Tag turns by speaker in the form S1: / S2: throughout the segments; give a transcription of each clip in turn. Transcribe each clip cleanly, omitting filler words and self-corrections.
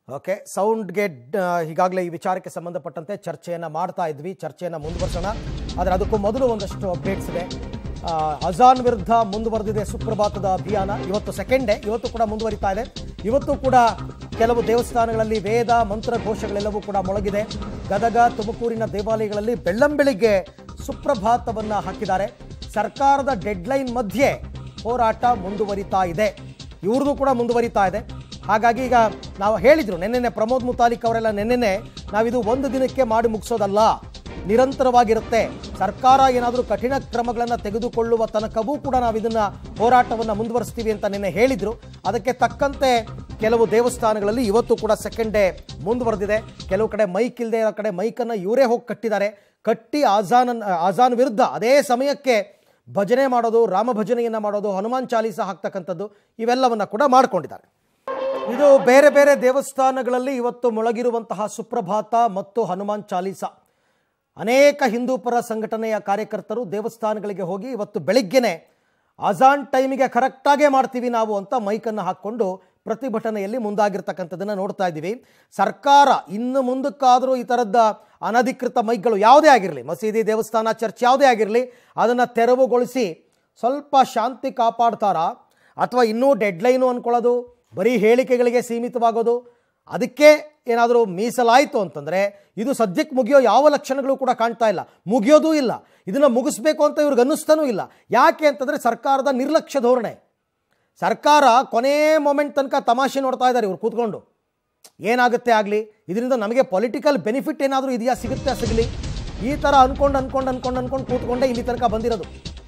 S1: Okay, ಸೌಂಡ್ಗೆ ಈಗಾಗಲೇ ಈ ವಿಚಾರಕ್ಕೆ ಸಂಬಂಧಪಟ್ಟಂತೆ ಚರ್ಚೆಯನ್ನು ಮಾಡ್ತಾ ಇದ್ವಿ. ಚರ್ಚೆಯನ್ನು ಮುಂದುವರಿಸೋಣ. ಆದರೆ ಅದಕ್ಕೂ ಮೊದಲು ಒಂದಷ್ಟು ಅಪ್ಡೇಟ್ಸ್ ಇದೆ. ಅಜಾನ್ ವಿರುದ್ಧ ಮುಂದುವರೆದಿದೆ ಸುಪ್ರಭಾತದ ಅಭಿಯಾನ. ಇವತ್ತು ಸೆಕೆಂಡ್ ಡೇ, ಇವತ್ತು ಕೂಡ ಮುಂದುವರಿತಾ ಇದೆ. ಇವತ್ತು ಕೂಡ ಕೆಲವು ದೇವಸ್ಥಾನಗಳಲ್ಲಿ ವೇದ ಮಂತ್ರ ಘೋಷಗಳೆಲ್ಲವೂ ಕೂಡ ಮೊಳಗಿದೆ. ಗದಗ, ತುಮಕೂರಿನ ದೇವಾಲಯಗಳಲ್ಲಿ ಬೆಳ್ಳಂಬೆಳಿಗ್ಗೆ ಸುಪ್ರಭಾತವನ್ನು ಹಾಕಿದ್ದಾರೆ. ಸರ್ಕಾರದ ಡೆಡ್ಲೈನ್ ಮಧ್ಯೆ ಹೋರಾಟ ಮುಂದುವರಿತಾ ಇದೆ. ಇವ್ರದ್ದು ಕೂಡ ಮುಂದುವರಿತಾ ಇದೆ. ಹಾಗಾಗಿ ಈಗ ನಾವು ಹೇಳಿದ್ರು ನೆನ್ನೆ ಪ್ರಮೋದ್ ಮುತಾಲಿಕ್ ಅವರೆಲ್ಲ ನೆನ್ನೆ ನಾವಿದು ಒಂದು ದಿನಕ್ಕೆ ಮಾಡಿ ಮುಗಿಸೋದಲ್ಲ, ನಿರಂತರವಾಗಿರುತ್ತೆ. ಸರ್ಕಾರ ಏನಾದರೂ ಕಠಿಣ ಕ್ರಮಗಳನ್ನು ತೆಗೆದುಕೊಳ್ಳುವ ತನಕವೂ ಕೂಡ ನಾವು ಇದನ್ನು ಹೋರಾಟವನ್ನು ಮುಂದುವರಿಸ್ತೀವಿ ಅಂತ ನಿನ್ನೆ ಹೇಳಿದ್ರು. ಅದಕ್ಕೆ ತಕ್ಕಂತೆ ಕೆಲವು ದೇವಸ್ಥಾನಗಳಲ್ಲಿ ಇವತ್ತು ಕೂಡ ಸೆಕೆಂಡ್ ಡೇ ಮುಂದುವರೆದಿದೆ. ಕೆಲವು ಕಡೆ ಮೈಕ್ ಇಲ್ಲದೆ ಇರೋ ಕಡೆ ಮೈಕನ್ನು ಇವರೇ ಹೋಗಿ ಕಟ್ಟಿದ್ದಾರೆ. ಕಟ್ಟಿ ಆಜಾನ್ ವಿರುದ್ಧ ಅದೇ ಸಮಯಕ್ಕೆ ಭಜನೆ ಮಾಡೋದು, ರಾಮ ಭಜನೆಯನ್ನು ಮಾಡೋದು, ಹನುಮಾನ್ ಚಾಲೀಸ ಹಾಕ್ತಕ್ಕಂಥದ್ದು ಇವೆಲ್ಲವನ್ನು ಕೂಡ ಮಾಡಿಕೊಂಡಿದ್ದಾರೆ. ಇದು ಬೇರೆ ಬೇರೆ ದೇವಸ್ಥಾನಗಳಲ್ಲಿ ಇವತ್ತು ಮೊಳಗಿರುವಂತಹ ಸುಪ್ರಭಾತ ಮತ್ತು ಹನುಮಾನ್ ಚಾಲೀಸ. ಅನೇಕ ಹಿಂದೂ ಪರ ಸಂಘಟನೆಯ ಕಾರ್ಯಕರ್ತರು ದೇವಸ್ಥಾನಗಳಿಗೆ ಹೋಗಿ ಇವತ್ತು ಬೆಳಿಗ್ಗೆನೆ ಅಜಾನ್ ಟೈಮಿಗೆ ಕರೆಕ್ಟಾಗೇ ಮಾಡ್ತೀವಿ ನಾವು ಅಂತ ಮೈಕನ್ನು ಹಾಕ್ಕೊಂಡು ಪ್ರತಿಭಟನೆಯಲ್ಲಿ ಮುಂದಾಗಿರ್ತಕ್ಕಂಥದ್ದನ್ನು ನೋಡ್ತಾ ಇದ್ದೀವಿ. ಸರ್ಕಾರ ಇನ್ನು ಮುಂದಕ್ಕಾದರೂ ಈ ಥರದ ಅನಧಿಕೃತ ಮೈಕ್ಗಳು ಯಾವುದೇ ಆಗಿರಲಿ, ಮಸೀದಿ, ದೇವಸ್ಥಾನ, ಚರ್ಚ್ ಯಾವುದೇ ಆಗಿರಲಿ, ಅದನ್ನು ತೆರವುಗೊಳಿಸಿ ಸ್ವಲ್ಪ ಶಾಂತಿ ಕಾಪಾಡ್ತಾರಾ ಅಥವಾ ಇನ್ನೂ ಡೆಡ್ಲೈನು ಅಂದ್ಕೊಳ್ಳೋದು, ಬರೀ ಹೇಳಿಕೆಗಳಿಗೆ ಸೀಮಿತವಾಗೋದು, ಅದಕ್ಕೆ ಏನಾದರೂ ಮೀಸಲಾಯಿತು ಅಂತಂದರೆ ಇದು ಸದ್ಯಕ್ಕೆ ಮುಗಿಯೋ ಯಾವ ಲಕ್ಷಣಗಳು ಕೂಡ ಕಾಣ್ತಾ ಇಲ್ಲ. ಮುಗಿಯೋದೂ ಇಲ್ಲ. ಇದನ್ನು ಮುಗಿಸ್ಬೇಕು ಅಂತ ಇವ್ರಿಗೆ ಅನ್ನಿಸ್ತಾನೂ ಇಲ್ಲ. ಯಾಕೆ ಅಂತಂದರೆ ಸರ್ಕಾರದ ನಿರ್ಲಕ್ಷ್ಯ ಧೋರಣೆ. ಸರ್ಕಾರ ಕೊನೆ ಮೊಮೆಂಟ್ ತನಕ ತಮಾಷೆ ನೋಡ್ತಾ ಇದ್ದಾರೆ ಇವ್ರು ಕೂತ್ಕೊಂಡು. ಏನಾಗುತ್ತೆ ಆಗಲಿ, ಇದರಿಂದ ನಮಗೆ ಪೊಲಿಟಿಕಲ್ ಬೆನಿಫಿಟ್ ಏನಾದರೂ ಇದೆಯಾ, ಸಿಗಲಿ, ಈ ಥರ ಅನ್ಕೊಂಡು ಕೂತ್ಕೊಂಡೇ ಇಲ್ಲಿ ತನಕ ಬಂದಿರೋದು.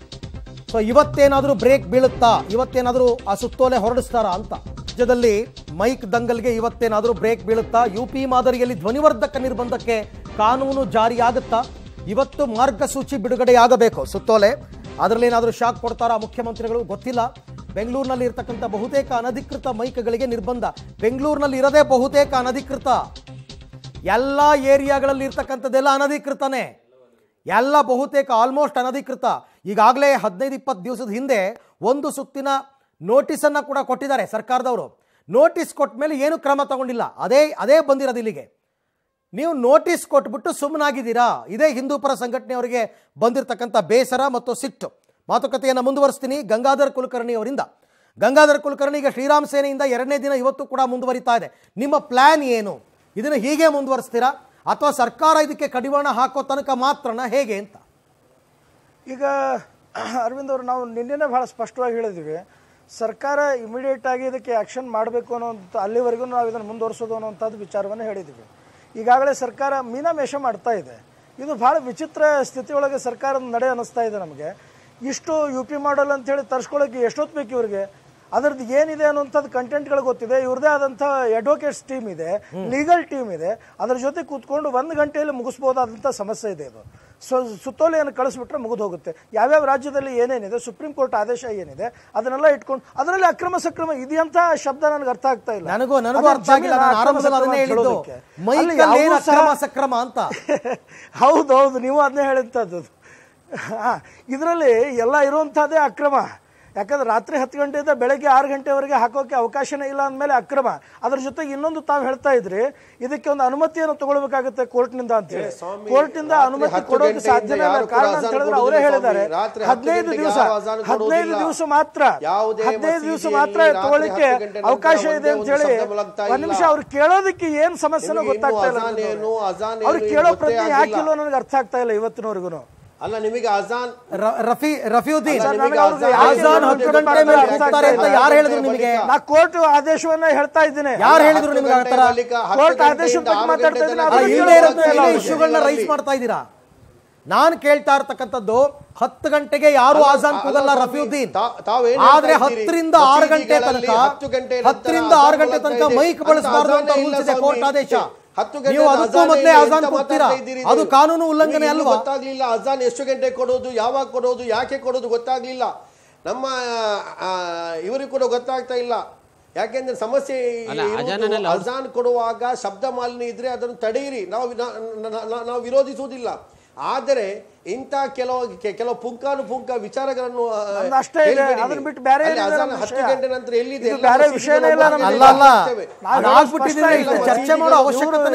S1: ಸೊ ಇವತ್ತೇನಾದರೂ ಬ್ರೇಕ್ ಬೀಳುತ್ತಾ, ಇವತ್ತೇನಾದರೂ ಆ ಸುತ್ತೋಲೆ ಹೊರಡಿಸ್ತಾರಾ ಅಂತ. ರಾಜ್ಯದಲ್ಲಿ ಮೈಕ್ ದಂಗಲ್ಗೆ ಇವತ್ತೇನಾದರೂ ಬ್ರೇಕ್ ಬೀಳುತ್ತಾ? ಯುಪಿ ಮಾದರಿಯಲ್ಲಿ ಧ್ವನಿವರ್ಧಕ ನಿರ್ಬಂಧಕ್ಕೆ ಕಾನೂನು ಜಾರಿಯಾಗುತ್ತಾ? ಇವತ್ತು ಮಾರ್ಗಸೂಚಿ ಬಿಡುಗಡೆಯಾಗಬೇಕು ಸುತ್ತೋಲೆ. ಅದರಲ್ಲಿ ಏನಾದರೂ ಶಾಕ್ ಕೊಡ್ತಾರಾ ಮುಖ್ಯಮಂತ್ರಿಗಳು? ಗೊತ್ತಿಲ್ಲ. ಬೆಂಗಳೂರಿನಲ್ಲಿ ಇರತಕ್ಕಂಥ ಬಹುತೇಕ ಅನಧಿಕೃತ ಮೈಕ್ಗಳಿಗೆ ನಿರ್ಬಂಧ. ಬೆಂಗಳೂರಿನಲ್ಲಿ ಇರೋದೇ ಬಹುತೇಕ ಅನಧಿಕೃತ. ಎಲ್ಲ ಏರಿಯಾಗಳಲ್ಲಿ ಇರ್ತಕ್ಕಂಥದ್ದೆಲ್ಲ ಅನಧಿಕೃತನೇ. ಎಲ್ಲ ಬಹುತೇಕ ಆಲ್ಮೋಸ್ಟ್ ಅನಧಿಕೃತ. ಈಗಾಗಲೇ 15-20 ದಿವಸದ ಹಿಂದೆ ಒಂದು ಸುತ್ತಿನ ನೋಟಿಸನ್ನು ಕೂಡ ಕೊಟ್ಟಿದ್ದಾರೆ ಸರ್ಕಾರದವರು. ನೋಟಿಸ್ ಕೊಟ್ಟ ಮೇಲೆ ಏನು ಕ್ರಮ ತಗೊಂಡಿಲ್ಲ. ಅದೇ ಬಂದಿರೋದು ಇಲ್ಲಿಗೆ. ನೀವು ನೋಟಿಸ್ ಕೊಟ್ಬಿಟ್ಟು ಸುಮ್ಮನಾಗಿದ್ದೀರಾ. ಇದೇ ಹಿಂದೂ ಪರ ಸಂಘಟನೆಯವರಿಗೆ ಬಂದಿರತಕ್ಕಂಥ ಬೇಸರ ಮತ್ತು ಸಿಟ್ಟು. ಮಾತುಕತೆಯನ್ನು ಮುಂದುವರಿಸ್ತೀನಿ ಗಂಗಾಧರ್ ಕುಲಕರ್ಣಿ ಅವರಿಂದ. ಗಂಗಾಧರ್ ಕುಲಕರ್ಣಿ, ಈಗ ಶ್ರೀರಾಮ್ ಸೇನೆಯಿಂದ 2ನೇ ದಿನ ಇವತ್ತು ಕೂಡ ಮುಂದುವರಿತಾ ಇದೆ. ನಿಮ್ಮ ಪ್ಲ್ಯಾನ್ ಏನು? ಇದನ್ನು ಹೀಗೆ ಮುಂದುವರಿಸ್ತೀರಾ ಅಥವಾ ಸರ್ಕಾರ ಇದಕ್ಕೆ ಕಡಿವಾಣ ಹಾಕೋ ತನಕ ಮಾತ್ರನ, ಹೇಗೆ ಅಂತ?
S2: ಈಗ ಅರವಿಂದ್ ಅವರು, ನಾವು ನಿನ್ನೆನೇ ಭಾಳ ಸ್ಪಷ್ಟವಾಗಿ ಹೇಳಿದ್ವಿ, ಸರ್ಕಾರ ಇಮಿಡಿಯೇಟ್ ಆಗಿ ಇದಕ್ಕೆ ಆ್ಯಕ್ಷನ್ ಮಾಡಬೇಕು ಅನ್ನೋಂಥ, ಅಲ್ಲಿವರೆಗೂ ನಾವು ಇದನ್ನು ಮುಂದುವರಿಸೋದು ಅನ್ನೋಂಥದ್ದು ವಿಚಾರವನ್ನು ಹೇಳಿದ್ದೀವಿ. ಈಗಾಗಲೇ ಸರ್ಕಾರ ಮೀನಾಮೇಷ ಮಾಡ್ತಾ ಇದೆ. ಇದು ಭಾಳ ವಿಚಿತ್ರ ಸ್ಥಿತಿಯೊಳಗೆ ಸರ್ಕಾರದ ನಡೆ ಅನ್ನಿಸ್ತಾ ಇದೆ ನಮಗೆ. ಇಷ್ಟು UP ಮಾಡಲ್ ಅಂತೇಳಿ ತರಿಸ್ಕೊಳ್ಳೋಕ್ಕೆ ಎಷ್ಟೊತ್ತು ಬೇಕು ಇವ್ರಿಗೆ? ಅದರದ್ದು ಏನಿದೆ ಅನ್ನೋಂಥದ್ದು ಕಂಟೆಂಟ್ಗಳು ಗೊತ್ತಿದೆ. ಇವ್ರದೇ ಆದಂಥ ಅಡ್ವೊಕೇಟ್ಸ್ ಟೀಮ್ ಇದೆ, ಲೀಗಲ್ ಟೀಮ್ ಇದೆ. ಅದರ ಜೊತೆ ಕೂತ್ಕೊಂಡು 1 ಗಂಟೆಯಲ್ಲಿ ಮುಗಿಸ್ಬೋದಾದಂಥ ಸಮಸ್ಯೆ ಇದೆ. ಇದು ಸುತ್ತೋಲೆಯನ್ನು ಕಳಿಸ್ಬಿಟ್ರೆ ಮುಗಿದು ಹೋಗುತ್ತೆ. ಯಾವ್ಯಾವ ರಾಜ್ಯದಲ್ಲಿ ಏನೇನಿದೆ, ಸುಪ್ರೀಂ ಕೋರ್ಟ್ ಆದೇಶ ಏನಿದೆ, ಅದನ್ನೆಲ್ಲ ಇಟ್ಕೊಂಡು ಅದರಲ್ಲಿ ಅಕ್ರಮ ಸಕ್ರಮ ಇದೆಯಂತ ಶಬ್ದ ನನಗೆ ಅರ್ಥ ಆಗ್ತಾ ಇಲ್ಲ.
S1: ನನಗೂ ಅರ್ಥ ಆಗಿಲ್ಲ.
S2: ಹೌದೌದು, ನೀವು ಅದನ್ನೇ ಹೇಳಿದಂಥದ್ದು. ಇದರಲ್ಲಿ ಎಲ್ಲ ಇರುವಂಥದ್ದೇ ಅಕ್ರಮ. ಯಾಕಂದ್ರೆ ರಾತ್ರಿ 10 ಗಂಟೆಯಿಂದ ಬೆಳಗ್ಗೆ 6 ಗಂಟೆವರೆಗೆ ಹಾಕೋಕೆ ಅವಕಾಶನೇ ಇಲ್ಲ ಅಂದಮೇಲೆ ಅಕ್ರಮ. ಅದ್ರ ಜೊತೆಗೆ ಇನ್ನೊಂದು ತಾವು ಹೇಳ್ತಾ ಇದ್ರಿ, ಇದಕ್ಕೆ ಒಂದು ಅನುಮತಿಯನ್ನು ತಗೊಳ್ಬೇಕಾಗುತ್ತೆ ಕೋರ್ಟ್ನಿಂದ ಅಂತ ಹೇಳಿ. ಕೋರ್ಟ್ನಿಂದ ಅನುಮತಿ ಕೊಡೋಕೆ ಸಾಧ್ಯನೇ ಇಲ್ಲ. ಕಾರಣ ಅಂತ ಹೇಳಿದ್ರೆ ಅವರೇ ಹೇಳಿದ್ದಾರೆ 15 ದಿವಸ ಮಾತ್ರ ತಗೊಳ್ಳಿಕ್ಕೆ ಅವಕಾಶ ಇದೆ ಅಂತ ಹೇಳಿ. ಒಂದ್ ನಿಮಿಷ, ಅವ್ರು ಕೇಳೋದಕ್ಕೆ ಏನ್ ಸಮಸ್ಯೆನೋ ಗೊತ್ತಾಗ್ತಾ ಇಲ್ಲ. ಅವ್ರು ಕೇಳೋ ಪ್ರಶ್ನೆ ಯಾಕಿಲ್ಲೋ ನನಗೆ ಅರ್ಥ ಆಗ್ತಾ ಇಲ್ಲ ಇವತ್ತಿನವರೆಗೂ.
S3: ಅಲ್ಲ, ನಿಮಗೆ ಅಜಾನ್
S2: ರಫಿಯುದ್ದೀನ್ ಯಾರು ಹೇಳಿದ್ರು ನಿಮಗೆ? ನಾ ಕೋರ್ಟ್ ಆದೇಶವನ್ನ ಹೇಳ್ತಾ ಇದ್ದೀನಿ.
S1: ಯಾರು ಹೇಳಿದ್ರು ನಿಮಗೆ?
S2: ಕೋರ್ಟ್ ಆದೇಶ
S1: ಇಶ್ಯೂಗಳನ್ನ ರೈಸ್ ಮಾಡ್ತಾ ಇದ್ದೀರಾ? ನಾನು ಕೇಳ್ತಾ ಇರ್ತಕ್ಕಂಥದ್ದು 10 ಗಂಟೆಗೆ ಯಾರು ಆಜಾನ್ ಕೂಗಲ್ಲ ರಫಿಯುದ್ದೀನ್. ಆದ್ರೆ 10 ರಿಂದ 6 ಗಂಟೆ ತನಕ ಮೈಕ್ ಬಳಸಬಾರದು ಅಂತ ರೂಲ್ಸ್ ಇದೆ, ಕೋರ್ಟ್ ಆದೇಶ. ನೀವು ಅದಕ್ಕೂ ಮೊದಲೇ ಅಜಾನ್ ಕೊಡ್ತೀರಾ? ಅದು ಕಾನೂನು ಉಲ್ಲಂಘನೆ ಅಲ್ವಾ?
S3: ಗೊತ್ತಾಗ್ಲಿಲ್ಲ ಅಜಾನ್ ಎಷ್ಟು ಗಂಟೆ ಕೊಡೋದು, ಯಾವಾಗ ಕೊಡೋದು, ಯಾಕೆ ಕೊಡೋದು ಗೊತ್ತಾಗ್ಲಿಲ್ಲ. ನಮ್ಮ ಇವರಿಗೂ ಕೂಡ ಗೊತ್ತಾಗ್ತಾ ಇಲ್ಲ. ಯಾಕೆಂದ್ರೆ ಸಮಸ್ಯೆ ಅಜಾನ್ ಕೊಡುವಾಗ ಶಬ್ದ ಮಾಲಿನ್ಯ ಇದ್ರೆ ಅದನ್ನು ತಡೆಯಿರಿ. ನಾವು ವಿರೋಧಿಸುವುದಿಲ್ಲ. ಆದರೆ ಇಂಥ ಕೆಲವು ಪುಂಖಾನುಪುಂಖ ವಿಚಾರಗಳನ್ನು
S2: ಅಷ್ಟೇ ಇದೆ, ಅದನ್ನ ಬಿಟ್ಟು ಬೇರೆ ಏನಿದೆ ನಮ್ಮ
S3: 10 ಗಂಟೆ ನಂತರ ಎಲ್ಲಿದೆ
S2: ಇದು ಬೇರೆ ವಿಷಯನೇ ಇಲ್ಲ ನಮ್ಮ
S1: ಅಲ್ಲ ಅಲ್ಲ ಅದಾಗ್ಬಿಟ್ಟಿದೆ, ಇದು ಚರ್ಚೆ ಮಾಡೋ ಅವಶ್ಯಕತೆ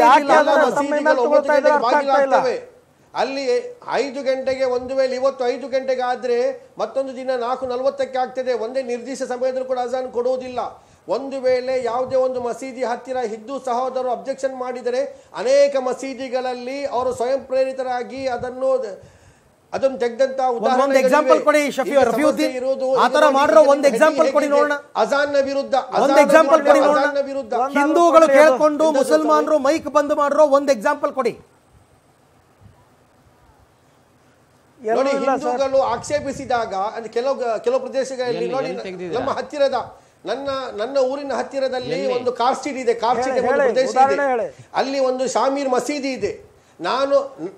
S1: ಇಲ್ಲ.
S3: ಅಲ್ಲಿ 5 ಗಂಟೆಗೆ ಒಂದು ವೇಳೆ ಇವತ್ತು 5 ಗಂಟೆಗೆ ಆದ್ರೆ ಮತ್ತೊಂದು ದಿನ 4:40 ಆಗ್ತದೆ. ಒಂದೇ ನಿರ್ದಿಷ್ಟ ಸಮಯದಲ್ಲಿ ಕೂಡ ಅಜಾನ್ ಕೊಡುವುದಿಲ್ಲ. ಒಂದು ವೇಳೆ ಯಾವುದೇ ಒಂದು ಮಸೀದಿ ಹತ್ತಿರ ಹಿಂದೂ ಸಹೋದರರು ಅಬ್ಜೆಕ್ಷನ್ ಮಾಡಿದರೆ ಅನೇಕ ಮಸೀದಿಗಳಲ್ಲಿ ಅವರು ಸ್ವಯಂ ಪ್ರೇರಿತರಾಗಿ ಅದನ್ನು ತೆಗೆದಂತ
S1: ಒಂದು ಎಕ್ಸಾಂಪಲ್ ಕೊಡಿ ರಫಿಯುದ್ದೀನ್, ಆತರ ಮಾಡಿರೋ ಒಂದು ಎಕ್ಸಾಂಪಲ್ ಕೊಡಿ ನೋಡೋಣ.
S3: ಅಜಾನ್ನ ವಿರುದ್ಧ
S1: ಒಂದು ಎಕ್ಸಾಂಪಲ್ ಕೊಡಿ ನೋಡೋಣ. ಹಿಂದೂಗಳು ಕೇಳ್ಕೊಂಡು ಮುಸಲ್ಮಾನರು ಮೈಕ್ ಬಂದ್ ಮಾಡಿರೋ ಒಂದು ಎಕ್ಸಾಂಪಲ್ ಕೊಡಿ.
S3: ನೋಡಿ, ಹಿಂದೂಗಳು ಆಕ್ಷೇಪಿಸಿದಾಗ ಅಂದ್ರೆ ಕೆಲವು ಪ್ರದೇಶಗಳಲ್ಲಿ ನೋಡಿ, ನಮ್ಮ ಹತ್ತಿರದ ನನ್ನ ಊರಿನ ಹತ್ತಿರದಲ್ಲಿ ಒಂದು ಕಾರ್ಸ್ಟಿಡ್ ಇದೆ, ಕಾರ್ಸ್ಟಿಡ್ ಪ್ರದೇಶ ಇದೆ. ಅಲ್ಲಿ ಒಂದು ಶಾಮೀರ್ ಮಸೀದಿ ಇದೆ. ನಾನು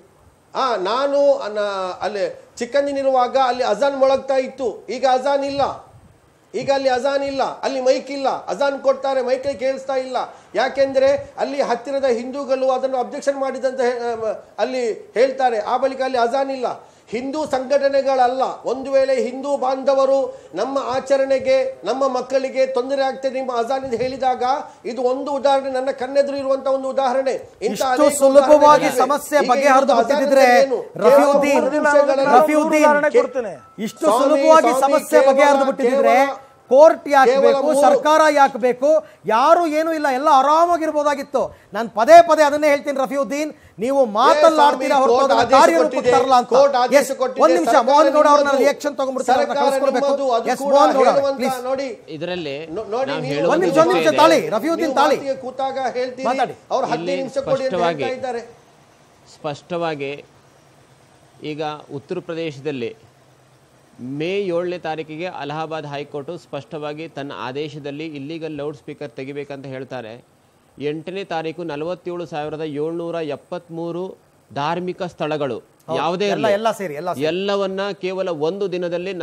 S3: ಅಲ್ಲಿ ಚಿಕ್ಕಂದಿನಿರುವಾಗ ಅಲ್ಲಿ ಅಜಾನ್ ಮೊಳಗ್ತಾ ಇತ್ತು. ಈಗ ಅಜಾನ್ ಇಲ್ಲ. ಈಗ ಅಲ್ಲಿ ಅಜಾನ್ ಇಲ್ಲ, ಅಲ್ಲಿ ಮೈಕ್ ಇಲ್ಲ. ಅಜಾನ್ ಕೊಡ್ತಾರೆ, ಮೈಕಲ್ಲಿ ಕೇಳಿಸ್ತಾ ಇಲ್ಲ. ಯಾಕೆಂದ್ರೆ ಅಲ್ಲಿ ಹತ್ತಿರದ ಹಿಂದೂಗಳು ಅದನ್ನು ಅಬ್ಜೆಕ್ಷನ್ ಮಾಡಿದಂತ ಅಲ್ಲಿ ಹೇಳ್ತಾರೆ. ಆ ಬಳಿಕ ಅಲ್ಲಿ ಅಜಾನ್ ಇಲ್ಲ. ಹಿಂದೂ ಸಂಘಟನೆಗಳಲ್ಲ, ಒಂದು ವೇಳೆ ಹಿಂದೂ ಬಾಂಧವರು ನಮ್ಮ ಆಚರಣೆಗೆ ನಮ್ಮ ಮಕ್ಕಳಿಗೆ ತೊಂದರೆ ಆಗ್ತದೆ ನಿಮ್ಮ ಅಜಾನ್ ಹೇಳಿದಾಗ ಇದು ಒಂದು ಉದಾಹರಣೆ, ನನ್ನ ಕಣ್ಣೆದುರು ಇರುವಂತ ಒಂದು ಉದಾಹರಣೆ.
S1: ಇಷ್ಟು ಸುಲಭವಾಗಿ ಸಮಸ್ಯೆ ಬಗೆಹರಿದು ಬಿಟ್ಟಿದ್ರೆ ಇಷ್ಟು ಸುಲಭವಾಗಿ ಸಮಸ್ಯೆ ಬಗೆಹರಿದು ಬಿಟ್ಟಿದ್ರೆ ಕೋರ್ಟ್ ಯಾಕೆ ಬೇಕು, ಸರ್ಕಾರ ಯಾಕೆ ಬೇಕು, ಯಾರು ಏನು ಇಲ್ಲ, ಎಲ್ಲ ಆರಾಮಾಗಿರ್ಬೋದಾಗಿತ್ತು. ನಾನು ಪದೇ ಪದೇ ಅದನ್ನೇ ಹೇಳ್ತೀನಿ ರಫಿಯುದ್ದೀನ್, ನೀವು ಮಾತಲ್ಲಾಡ್ತೀರಾ ಹೊರತು ಕಾರ್ಯರೂಪಕ್ಕಾರಲ್ಲ ಅಂತ. ಒಂದ್ ನಿಮಿಷ ಮೋಹನ್ ಗೌಡ ಅವ್ರನ್ನ ರಿಯಾಕ್ಷನ್ ತಗೊಂಡ್ಬಿಡ್ತಾರೆ,
S4: ಇದರಲ್ಲಿ
S1: ಒಂದ್ ನಿಮಿಷ ತಾಳಿ ರಫಿಯುದ್ದೀನ್ ತಾಳಿ
S3: ಕೂತಾಗ ಹೇಳ್ತೀನಿ ಅವ್ರು 10 ನಿಮಿಷ ಕೊಡಿ ಅಂತ ಹೇಳ್ತಾ ಇದ್ದಾರೆ.
S4: ಸ್ಪಷ್ಟವಾಗಿ ಈಗ ಉತ್ತರ ಪ್ರದೇಶದಲ್ಲಿ ಮೇ 7ನೇ ತಾರೀಕಿಗೆ ಅಲಹಾಬಾದ್ ಹೈಕೋರ್ಟು ಸ್ಪಷ್ಟವಾಗಿ ತನ್ನ ಆದೇಶದಲ್ಲಿ ಇಲ್ಲಿಗಲ್ ಲೌಡ್ ಸ್ಪೀಕರ್ ತೆಗಿಬೇಕಂತ ಹೇಳ್ತಾರೆ. 8ನೇ ತಾರೀಕು 47,773 ಧಾರ್ಮಿಕ ಸ್ಥಳಗಳು ಯಾವುದೇ ಎಲ್ಲವನ್ನ ಕೇವಲ ಒಂದು ದಿನದಲ್ಲಿ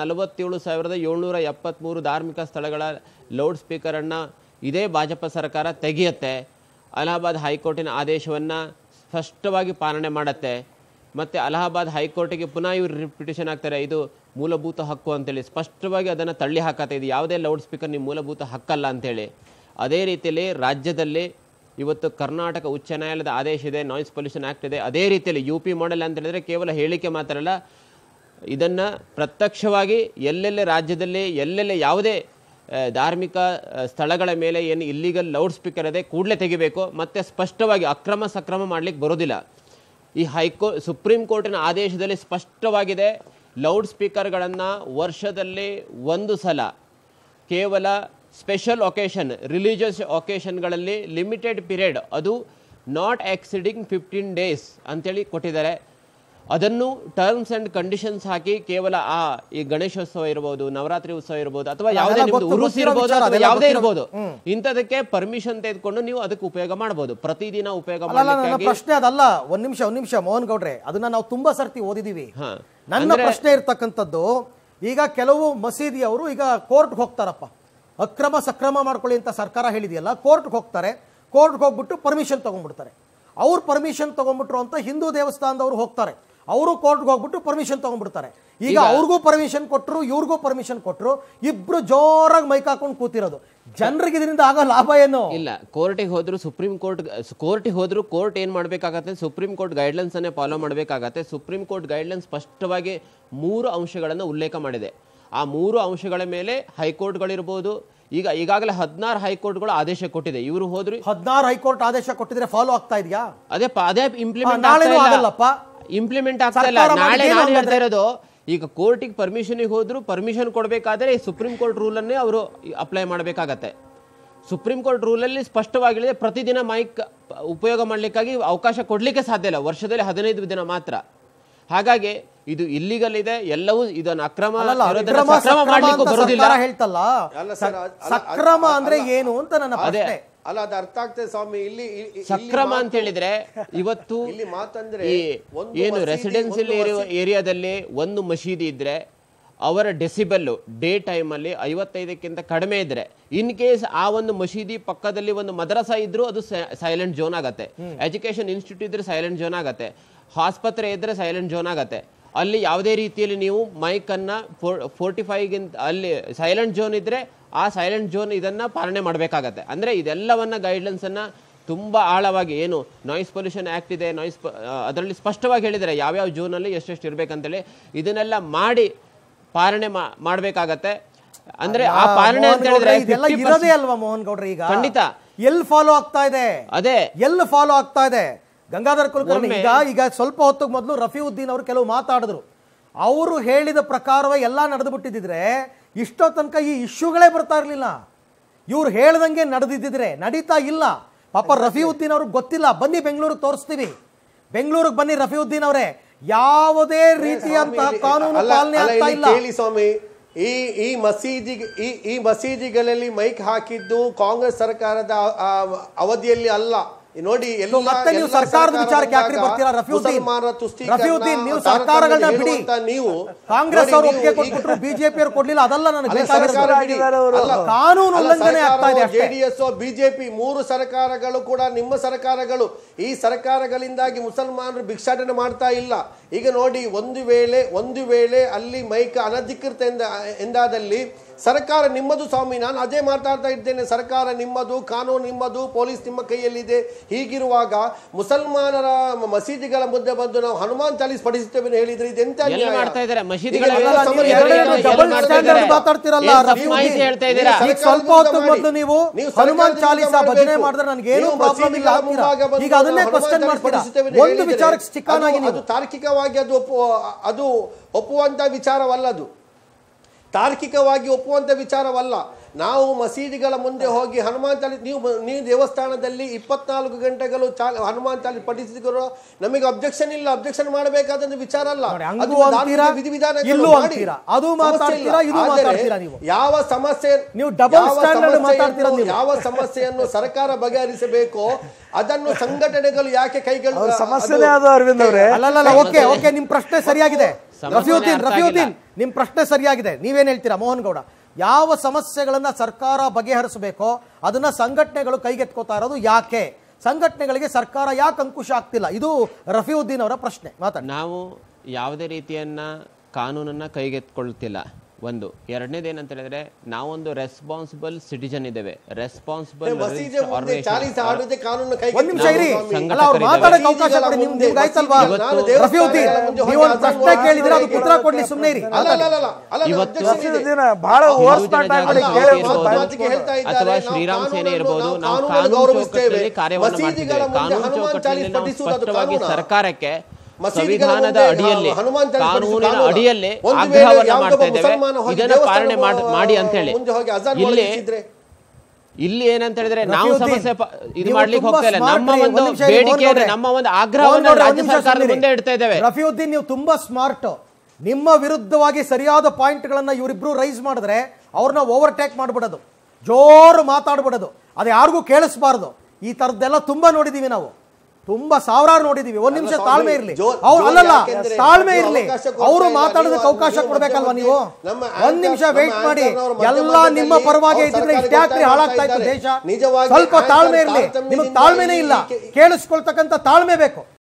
S4: 47,773 ಧಾರ್ಮಿಕ ಸ್ಥಳಗಳ ಲೌಡ್ ಸ್ಪೀಕರ್ ಅನ್ನ ಇದೇ ಭಾಜಪ ಸರ್ಕಾರ ತೆಗೆಯುತ್ತೆ. ಅಲಹಾಬಾದ್ ಹೈಕೋರ್ಟಿನ ಆದೇಶವನ್ನ ಸ್ಪಷ್ಟವಾಗಿ ಪಾಲನೆ ಮಾಡುತ್ತೆ. ಮತ್ತೆ ಅಲಹಾಬಾದ್ ಹೈಕೋರ್ಟಿಗೆ ಪುನಃ ಇವರು ರಿಪಿಟಿಷನ್ ಆಗ್ತಾರೆ, ಇದು ಮೂಲಭೂತ ಹಕ್ಕು ಅಂತೇಳಿ ಸ್ಪಷ್ಟವಾಗಿ ಅದನ್ನು ತಳ್ಳಿ ಹಾಕತ್ತೆ. ಇದು ಯಾವುದೇ ಲೌಡ್ ಸ್ಪೀಕರ್ ನಿಮ್ಮ ಮೂಲಭೂತ ಹಕ್ಕಲ್ಲ ಅಂತೇಳಿ. ಅದೇ ರೀತಿಯಲ್ಲಿ ರಾಜ್ಯದಲ್ಲಿ ಇವತ್ತು ಕರ್ನಾಟಕ ಉಚ್ಚ ನ್ಯಾಯಾಲಯದ ಆದೇಶ ಇದೆ, ನಾಯ್ಸ್ ಪೊಲ್ಯೂಷನ್ ಆ್ಯಕ್ಟ್ ಇದೆ. ಅದೇ ರೀತಿಯಲ್ಲಿ UP ಮಾಡೆಲ್ ಅಂತ ಹೇಳಿದ್ರೆ ಕೇವಲ ಹೇಳಿಕೆ ಮಾತ್ರ ಅಲ್ಲ, ಇದನ್ನು ಪ್ರತ್ಯಕ್ಷವಾಗಿ ಎಲ್ಲೆಲ್ಲೇ ರಾಜ್ಯದಲ್ಲಿ ಎಲ್ಲೆಲ್ಲೇ ಯಾವುದೇ ಧಾರ್ಮಿಕ ಸ್ಥಳಗಳ ಮೇಲೆ ಏನು ಇಲ್ಲಿಗಲ್ ಲೌಡ್ ಸ್ಪೀಕರ್ ಇದೆ ಕೂಡಲೇ ತೆಗಿಬೇಕು. ಮತ್ತು ಸ್ಪಷ್ಟವಾಗಿ ಅಕ್ರಮ ಸಕ್ರಮ ಮಾಡಲಿಕ್ಕೆ ಬರೋದಿಲ್ಲ. ಈ ಸುಪ್ರೀಂ ಕೋರ್ಟಿನ ಆದೇಶದಲ್ಲಿ ಸ್ಪಷ್ಟವಾಗಿದೆ, ಲೌಡ್ ಸ್ಪೀಕರ್ಗಳನ್ನು ವರ್ಷದಲ್ಲಿ ಒಂದು ಸಲ ಕೇವಲ ಸ್ಪೆಷಲ್ ಒಕೇಶನ್, ರಿಲಿಜಿಯಸ್ ಒಕೇಶನ್ಗಳಲ್ಲಿ ಲಿಮಿಟೆಡ್ ಪೀರಿಯಡ್, ಅದು ನಾಟ್ ಎಕ್ಸಿಡಿಂಗ್ 15 days ಅಂತೇಳಿ ಕೊಟ್ಟಿದ್ದಾರೆ. ಅದನ್ನು ಟರ್ಮ್ಸ್ ಅಂಡ್ ಕಂಡೀಷನ್ಸ್ ಹಾಕಿ ಕೇವಲ ಈ ಗಣೇಶೋತ್ಸವ ಇರಬಹುದು, ನವರಾತ್ರಿ ಉತ್ಸವ ಇರಬಹುದು, ಅಥವಾ ಯಾವುದೇ ನಿಮ್ದು ಉರುಸ್ ಇರಬಹುದು, ಅಥವಾ ಯಾವುದೇ ಇರಬಹುದು, ಇಂಥದಕ್ಕೆ ಪರ್ಮಿಷನ್ ತೆಗೆದುಕೊಂಡು ನೀವು ಅದಕ್ಕೆ ಉಪಯೋಗ ಮಾಡಬಹುದು. ಪ್ರತಿದಿನ ಉಪಯೋಗ ಮಾಡಲಿಕ್ಕೆ
S1: ಪ್ರಶ್ನೆ ಅದಲ್ಲ. ಒಂದ್ ನಿಮಿಷ ಮೋಹನ್ ಗೌಡ್ರೆ, ಅದನ್ನ ನಾವು ತುಂಬಾ ಸರ್ತಿ ಓದಿದೀವಿ. ನನ್ನ ಪ್ರಶ್ನೆ ಇರ್ತಕ್ಕಂಥದ್ದು, ಈಗ ಕೆಲವು ಮಸೀದಿಯವರು ಈಗ ಕೋರ್ಟ್ಗೆ ಹೋಗ್ತಾರಪ್ಪ, ಅಕ್ರಮ ಸಕ್ರಮ ಮಾಡ್ಕೊಳ್ಳಿ ಅಂತ ಸರ್ಕಾರ ಹೇಳಿದೆಯಲ್ಲ, ಕೋರ್ಟ್ಗೆ ಹೋಗ್ತಾರೆ. ಕೋರ್ಟ್ಗೆ ಹೋಗ್ಬಿಟ್ಟು ಪರ್ಮಿಷನ್ ತಗೊಂಡ್ಬಿಡ್ತಾರೆ. ಅವ್ರು ಪರ್ಮಿಷನ್ ತಗೊಂಡ್ಬಿಟ್ರು ಅಂತ ಹಿಂದೂ ದೇವಸ್ಥಾನದವ್ರು ಹೋಗ್ತಾರೆ, ಅವರು ಕೋರ್ಟ್ಗೆ ಹೋಗ್ಬಿಟ್ಟು ಪರ್ಮಿಷನ್ ತಗೊಂಡ್ಬಿಡ್ತಾರೆ. ಈಗ ಅವ್ರಿಗೂ ಪರ್ಮಿಷನ್ ಕೊಟ್ಟರು, ಇವ್ರಿಗೂ ಪರ್ಮಿಷನ್ ಕೊಟ್ಟರು, ಇಬ್ರು ಜೋರಾಗಿ ಮೈಕ್ ಹಾಕೊಂಡು ಕೂತಿರೋದು. ಜನರಿಗೆ ಇದರಿಂದ ಆಗೋ ಲಾಭ ಏನು
S4: ಇಲ್ಲ. ಕೋರ್ಟಿಗೆ ಹೋದ್ರು, ಸುಪ್ರೀಂ ಕೋರ್ಟಿಗೆ ಹೋದ್ರು, ಕೋರ್ಟ್ ಏನ್ ಮಾಡ್ಬೇಕಾಗತ್ತೆ, ಸುಪ್ರೀಂ ಕೋರ್ಟ್ ಗೈಡ್ಲೈನ್ಸ್ ಅನ್ನೇ ಫಾಲೋ ಮಾಡಬೇಕಾಗತ್ತೆ. ಸುಪ್ರೀಂ ಕೋರ್ಟ್ ಗೈಡ್ಲೈನ್ಸ್ ಸ್ಪಷ್ಟವಾಗಿ 3 ಅಂಶಗಳನ್ನು ಉಲ್ಲೇಖ ಮಾಡಿದೆ. ಆ 3 ಅಂಶಗಳ ಮೇಲೆ ಹೈಕೋರ್ಟ್ಗಳಿರ್ಬೋದು, ಈಗಾಗಲೇ 16 ಹೈಕೋರ್ಟ್ಗಳು ಆದೇಶ ಕೊಟ್ಟಿದೆ. ಇವರು ಹೋದ್ರು
S1: 16 ಹೈಕೋರ್ಟ್ ಆದೇಶ ಕೊಟ್ಟಿದ್ರೆ ಫಾಲೋ ಆಗ್ತಾ ಇದೆಯಾ?
S4: ಅದೇ ಇಂಪ್ಲಿಮೆಂಟ್ ಆಗ್ತಾ ಇಲ್ಲ. ನಾಳೆ ನಾನು ಹೇಳ್ತಾ ಇರೋದು, ಈಗ ಕೋರ್ಟಿಗೆ ಪರ್ಮಿಷನ್ ಹೋದ್ರು, ಪರ್ಮಿಷನ್ ಕೊಡಬೇಕಾದ್ರೆ ಸುಪ್ರೀಂ ಕೋರ್ಟ್ ರೂಲ್ ಅನ್ನೇ ಅವರು ಅಪ್ಲೈ ಮಾಡಬೇಕಾಗತ್ತೆ. ಸುಪ್ರೀಂ ಕೋರ್ಟ್ ರೂಲಲ್ಲಿ ಸ್ಪಷ್ಟವಾಗಿಳಿದೆ, ಪ್ರತಿದಿನ ಮೈಕ್ ಉಪಯೋಗ ಮಾಡಲಿಕ್ಕಾಗಿ ಅವಕಾಶ ಕೊಡ್ಲಿಕ್ಕೆ ಸಾಧ್ಯ ಇಲ್ಲ, ವರ್ಷದಲ್ಲಿ 15 ದಿನ ಮಾತ್ರ. ಹಾಗಾಗಿ ಇದು ಇಲ್ಲಿಗಲ್ ಇದೆ, ಎಲ್ಲವೂ ಇದನ್ನು ಅಕ್ರಮ ಮಾಡಲಿಕ್ಕೂ ಬರೋದಿಲ್ಲ.
S1: ಹೇಳ್ತಲ್ಲ ಸಕ್ರಮ ಅಂದ್ರೆ ಏನು ಅಂತ ನನ್ನ ಪ್ರಶ್ನೆ.
S3: ಅಲ್ಲ, ಅದು ಅರ್ಥ ಆಗ್ತದೆ ಸ್ವಾಮಿ. ಇಲ್ಲಿ
S4: ಸಕ್ರಮ ಅಂತ ಹೇಳಿದ್ರೆ ಇವತ್ತು ಏನು ರೆಸಿಡೆನ್ಸಿಯಲ್ ಏರಿಯಾದಲ್ಲಿ ಒಂದು ಮಸೀದಿ ಇದ್ರೆ ಅವರ ಡೆಸಿಬಲ್ಲು ಡೇ ಟೈಮಲ್ಲಿ 55ಕ್ಕಿಂತ ಕಡಿಮೆ ಇದ್ರೆ, ಇನ್ ಕೇಸ್ ಆ ಒಂದು ಮಸೀದಿ ಪಕ್ಕದಲ್ಲಿ ಒಂದು ಮದ್ರಸಾ ಇದ್ರೂ ಅದು ಸೈಲೆಂಟ್ ಝೋನ್ ಆಗತ್ತೆ, ಎಜುಕೇಶನ್ ಇನ್ಸ್ಟಿಟ್ಯೂಟ್ ಇದ್ರೆ ಸೈಲೆಂಟ್ ಝೋನ್ ಆಗತ್ತೆ. ಆಸ್ಪತ್ರೆ ಇದ್ರೆ ಸೈಲೆಂಟ್ ಝೋನ್ ಆಗತ್ತೆ. ಅಲ್ಲಿ ಯಾವುದೇ ರೀತಿಯಲ್ಲಿ ನೀವು ಮೈಕನ್ನು 45ಗಿಂತ ಅಲ್ಲಿ ಸೈಲೆಂಟ್ ಝೋನ್ ಇದ್ದರೆ ಆ ಸೈಲೆಂಟ್ ಝೋನ್ ಇದನ್ನು ಪಾಲನೆ ಮಾಡಬೇಕಾಗತ್ತೆ. ಅಂದರೆ ಇದೆಲ್ಲವನ್ನು ಗೈಡ್ಲೈನ್ಸನ್ನು ತುಂಬ ಆಳವಾಗಿ ಏನು ನಾಯ್ಸ್ ಪೊಲ್ಯೂಷನ್ ಆ್ಯಕ್ಟ್ ಇದೆ, ಅದರಲ್ಲಿ ಸ್ಪಷ್ಟವಾಗಿ ಹೇಳಿದರೆ ಯಾವ್ಯಾವ ಝೋನಲ್ಲಿ ಎಷ್ಟೆಷ್ಟು ಇರಬೇಕಂತೇಳಿ ಇದನ್ನೆಲ್ಲ ಮಾಡಿ ಪಾಲನೆ ಮಾಡಬೇಕಾಗತ್ತೆ. ಅಂದ್ರೆ ಆ ಪಾಲನೆ ಅಂತ ಹೇಳಿದ್ರೆ
S1: ಇದೆಲ್ಲ ಇರೋದೇ ಅಲ್ವಾ ಮೋಹನ್ ಗೌಡ್ರೆ? ಈಗ
S4: ಖಂಡಿತ
S1: ಎಲ್ಲಿ ಫಾಲೋ ಆಗ್ತಾ ಇದೆ,
S4: ಅದೇ
S1: ಎಲ್ಲಿ ಫಾಲೋ ಆಗ್ತಾ ಇದೆ? ಗಂಗಾಧರ್ ಕುಲಕರ್ಣಿ ಈಗ ಸ್ವಲ್ಪ ಹೊತ್ತಿಗೆ ಮೊದಲು ರಫೀವುದ್ದೀನ್ ಅವರು ಕೆಲವು ಮಾತಾಡಿದ್ರು. ಅವರು ಹೇಳಿದ ಪ್ರಕಾರವೇ ಎಲ್ಲ ನಡೆದು ಬಿಟ್ಟಿದ್ರೆ ಇಷ್ಟೋ ತನಕ ಈ ಇಶ್ಯೂಗಳೇ ಬರ್ತಾ ಇರಲಿಲ್ಲ. ಇವ್ರು ಹೇಳ್ದಂಗೆ ನಡೆದಿದ್ದಿದ್ರೆ ನಡೀತಾ ಇಲ್ಲ. ಪಾಪ ರಫೀವುದ್ದೀನ್ ಅವ್ರಿಗೆ ಗೊತ್ತಿಲ್ಲ. ಬನ್ನಿ ಬೆಂಗಳೂರಿಗೆ ತೋರಿಸ್ತೀವಿ, ಬೆಂಗಳೂರಿಗೆ ಬನ್ನಿ ರಫೀವುದ್ದೀನ್ ಅವರೇ. ಯಾವುದೇ ರೀತಿಯಂತಹ ಕಾನೂನು ಪಾಲನೆ ಆಗ್ತಾ ಇಲ್ಲ.
S3: ಸ್ವಾಮಿ, ಈ ಮಸೀದಿಗಳಲ್ಲಿ ಮೈಕ್ ಹಾಕಿದ್ದು ಕಾಂಗ್ರೆಸ್ ಸರ್ಕಾರದ ಅವಧಿಯಲ್ಲಿ ಅಲ್ಲ. ನೋಡಿ,
S1: ಮತ್ತೆ ನೀವು ಸರ್ಕಾರದ ವಿಚಾರಕ್ಕೆ ಯಾಕ್ರಿ ಬರ್ತೀರಾ ರಫೀವುದ್ದೀನ್? ರಫೀವುದ್ದೀನ್, ನೀವು ಸರ್ಕಾರಗಳನ್ನ ಬಿಡಿ. ನೀವು ಕಾಂಗ್ರೆಸ್ ಅವರು ಒಪ್ಪಿಗೆ ಕೊಟ್ಬಿಟ್ರು, ಬಿಜೆಪಿ ಅವರು ಕೊಡ್ಲಿಲ್ಲ, ಅದಲ್ಲ ನನಗೆ ಬೇಕಾಗಿರೋದು. ಕಾನೂನು ಉಲ್ಲಂಘನೆ ಆಗ್ತಾ ಇದೆ.
S3: ಜೆಡಿಎಸ್ ಬಿಜೆಪಿ 3 ಸರ್ಕಾರಗಳು ಕೂಡ ನಿಮ್ಮ ಸರ್ಕಾರಗಳು. ಈ ಸರ್ಕಾರಗಳಿಂದಾಗಿ ಮುಸಲ್ಮಾನರು ಭಿಕ್ಷಾಟನೆ ಮಾಡ್ತಾ ಇಲ್ಲ. ಈಗ ನೋಡಿ, ಒಂದು ವೇಳೆ ಅಲ್ಲಿ ಮೈಕ್ ಅನಧಿಕೃತ ಎಂದಾದಲ್ಲಿ ಸರ್ಕಾರ ನಿಮ್ಮದು ಸ್ವಾಮಿ. ನಾನು ಅದೇ ಮಾತಾಡ್ತಾ ಇದ್ದೇನೆ. ಸರ್ಕಾರ ನಿಮ್ಮದು, ಕಾನೂನು ನಿಮ್ಮದು, ಪೊಲೀಸ್ ನಿಮ್ಮ ಕೈಯಲ್ಲಿದೆ. ಹೀಗಿರುವಾಗ ಮುಸಲ್ಮಾನರ ಮಸೀದಿಗಳ ಮುಂದೆ ಬಂದು ನಾವು ಹನುಮಾನ್ ಚಾಲೀಸ್ ಪಡಿಸುತ್ತೇವೆ ಹೇಳಿದ್ರೆ ಇದೆಂತ
S1: ಸ್ವಲ್ಪ ಹೊತ್ತು ಮೊದಲು ನೀವು ಹನುಮಾನ್ ಚಾಲೀಸ ಭಜನೆ ಮಾಡಿದ್ರೆ ನನಗೆ ಏನು ಪ್ರಾಬ್ಲಮ್ ಇಲ್ಲ. ಈಗ ಅದನ್ನೇ ಕ್ವಶ್ಚನ್ ಮಾಡ್ತೀರಾ? ಒಂದು ವಿಚಾರಕ್ಕೆ ಸ್ಟಿಕ್ ಆಗಿ
S3: ಅದು ತಾರ್ಕಿಕವಾಗಿ ಅದು ಒಪ್ಪುವಂತ ವಿಚಾರವಲ್ಲ. ಅದು ತಾರ್ಕಿಕವಾಗಿ ಒಪ್ಪುವಂತ ವಿಚಾರವಲ್ಲ. ನಾವು ಮಸೀದಿಗಳ ಮುಂದೆ ಹೋಗಿ ಹನುಮಾನ್ ಚಾಲೀಸ್, ನೀವು ದೇವಸ್ಥಾನದಲ್ಲಿ 24 ಗಂಟೆಗಳು ಹನುಮಾನ್ ಚಾಲೀಸ್ ಪಠಿಸಿದ್ರು, ನಮಗೆ ಅಬ್ಜೆಕ್ಷನ್ ಇಲ್ಲ. ಅಬ್ಜೆಕ್ಷನ್ ಮಾಡಬೇಕಾದ ವಿಚಾರ ಅಲ್ಲ. ಯಾವ ಸಮಸ್ಯೆಯನ್ನು ಸರ್ಕಾರ ಬಗೆಹರಿಸಬೇಕೋ ಅದನ್ನು ಸಂಘಟನೆಗಳು ಯಾಕೆ ಕೈಗೊಳ್ಳುವ
S2: ಸಮಸ್ಯೆನೇ ಅದು? ಅರವಿಂದ್ ಅವರೇ,
S1: ಓಕೆ, ನಿಮ್ ಪ್ರಶ್ನೆ ಸರಿಯಾಗಿದೆ. ರಫೀವುದ್ದೀನ್, ನಿಮ್ ಪ್ರಶ್ನೆ ಸರಿಯಾಗಿದೆ. ನೀವೇನ್ ಹೇಳ್ತೀರಾ ಮೋಹನ್ ಗೌಡ? ಯಾವ ಸಮಸ್ಯೆಗಳನ್ನ ಸರ್ಕಾರ ಬಗೆಹರಿಸಬೇಕೋ ಅದನ್ನ ಸಂಘಟನೆಗಳು ಕೈಗೆತ್ಕೋತಾ ಇರೋದು ಯಾಕೆ? ಸಂಘಟನೆಗಳಿಗೆ ಸರ್ಕಾರ ಯಾಕೆ ಅಂಕುಶ ಆಗ್ತಿಲ್ಲ? ಇದು ರಫೀವುದ್ದೀನ್ ಅವರ ಪ್ರಶ್ನೆ. ಮಾತಾಡಿ.
S4: ನಾವು ಯಾವುದೇ ರೀತಿಯನ್ನ ಕಾನೂನನ್ನ ಕೈಗೆತ್ಕೊಳ್ತಿಲ್ಲ. ಒಂದು. ಎರಡನೇದೇನಂತ ಹೇಳಿದ್ರೆ ನಾವೊಂದು ರೆಸ್ಪಾನ್ಸಿಬಲ್ ಸಿಟಿಜನ್ ಇದ್ದೇವೆ. ರೆಸ್ಪಾನ್ಸಿಬಲ್ ಅಥವಾ ಶ್ರೀರಾಮ್ ಸೇನೆ ಇರಬಹುದು, ನಾವು ಕಾನೂನು ಚೌಕಟ್ಟಿನಲ್ಲಿ ಕಾರ್ಯವನ್ನು ಮಾಡ್ತಿದ್ದೇವೆ. ಕಾನೂನು ಚೌಕಟ್ಟಿನಲ್ಲಿ ನಾವು ಸ್ಪಷ್ಟವಾಗಿ ಸರ್ಕಾರಕ್ಕೆ ಸಂವಿಧಾನದ ಅಡಿಯಲ್ಲಿ, ಕಾನೂನಿನ ಅಡಿಯಲ್ಲೇ ಆಗ್ರಹವನ್ನ ಮಾಡ್ತಾ ಇದ್ದೇವೆ, ಇದನ್ನ ಪಾಲನೆ ಮಾಡಿ ಅಂತ ಹೇಳಿ. ಇಲ್ಲಿ ಏನಂತ ಹೇಳಿದ್ರೆ ನಾವು ಸಮಸ್ಯೆ ಇದು ಮಾಡ್ಲಿಕ್ಕೆ ಹೋಗ್ತಾ ಇಲ್ಲ. ನಮ್ಮ ಒಂದು ಬೇಡಿಕೆ, ನಮ್ಮ ಒಂದು ಆಗ್ರಹವನ್ನು ರಾಜ್ಯ ಸರ್ಕಾರದ ಮುಂದೆ ಇಡ್ತಾ ಇದ್ದೇವೆ.
S1: ರಫೀವುದ್ದೀನ್, ನೀವು ತುಂಬಾ ಸ್ಮಾರ್ಟ್. ನಿಮ್ಮ ವಿರುದ್ಧವಾಗಿ ಸರಿಯಾದ ಪಾಯಿಂಟ್ಗಳನ್ನ ಇವರಿಬ್ರು ರೈಸ್ ಮಾಡಿದ್ರೆ ಅವ್ರನ್ನ ಓವರ್ಟೇಕ್ ಮಾಡ್ಬಿಡೋದು, ಜೋರು ಮಾತಾಡ್ಬಿಡೋದು, ಅದು ಯಾರಿಗೂ ಕೇಳಿಸ್ಬಾರ್ದು. ಈ ತರದ್ದೆಲ್ಲ ತುಂಬಾ ನೋಡಿದೀವಿ ನಾವು, ತುಂಬಾ ಸಾವಿರಾರು ನೋಡಿದೀವಿ. ಒಂದ್ ನಿಮಿಷ ತಾಳ್ಮೆ ಇರ್ಲಿ. ಅಲ್ಲಲ್ಲ, ತಾಳ್ಮೆ ಇರ್ಲಿ. ಅವರು ಮಾತಾಡೋದಕ್ಕೆ ಅವಕಾಶ ಕೊಡ್ಬೇಕಲ್ವಾ ನೀವು? ಒಂದ್ ನಿಮಿಷ ವೇಟ್ ಮಾಡಿ. ಎಲ್ಲ ನಿಮ್ಮ ಪರವಾಗಿ ಇದ್ರೆ ಇಷ್ಟ್ಯಾಕ್ರಿ ಹಾಳಾಗ್ತಾ ಇತ್ತು ದೇಶ? ಸ್ವಲ್ಪ ತಾಳ್ಮೆ ಇರ್ಲಿ. ನಿಮಗೆ ತಾಳ್ಮೆನೇ ಇಲ್ಲ. ಕೇಳಿಸ್ಕೊಳ್ತಕ್ಕಂಥ ತಾಳ್ಮೆ ಬೇಕು.